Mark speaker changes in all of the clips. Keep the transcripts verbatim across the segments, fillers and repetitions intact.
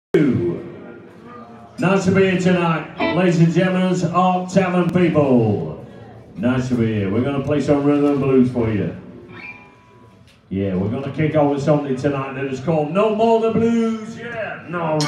Speaker 1: Nice to be here tonight, ladies and gentlemen, Art Tavern people. Nice to be here. We're going to play some rhythm and blues for you. Yeah, we're going to kick off with something tonight that is called No More the Blues. Yeah, no.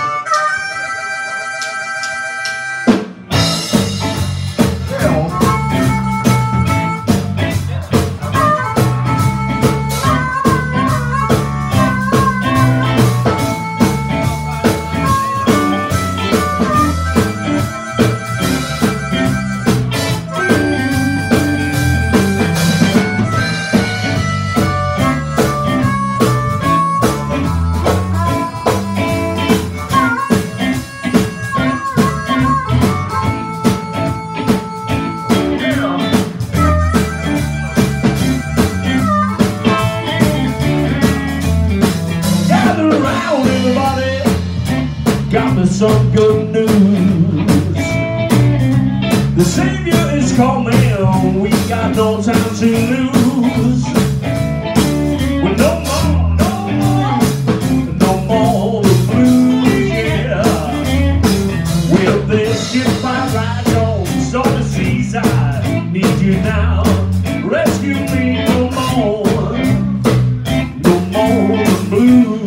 Speaker 1: Got me some good news. The Savior is coming. We got no time to lose. Well, no more, no more, no more the blues, yeah. Well, this ship I ride on, so the seaside need you now. Rescue me, no more, no more the blues.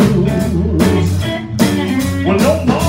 Speaker 1: Well, no more.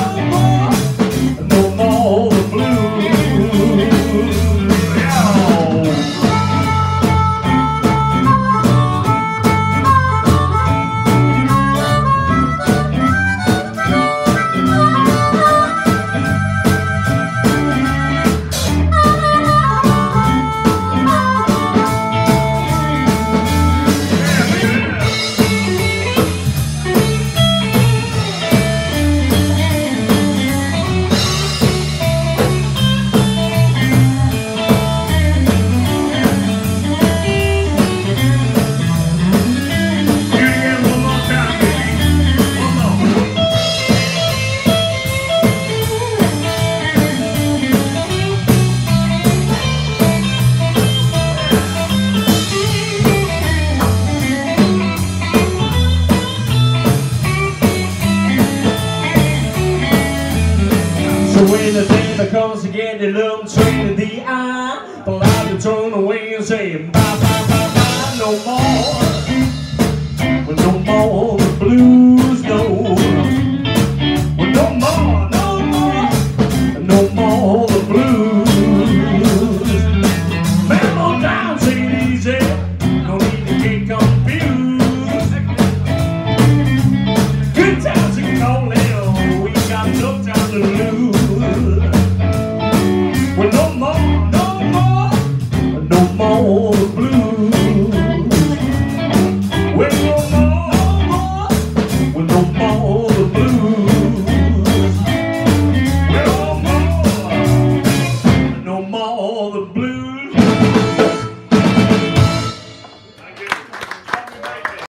Speaker 1: So when the day comes to get the lump straight in the eye, but I have to turn away and say bye bye bye bye, no more, well, no more the blues.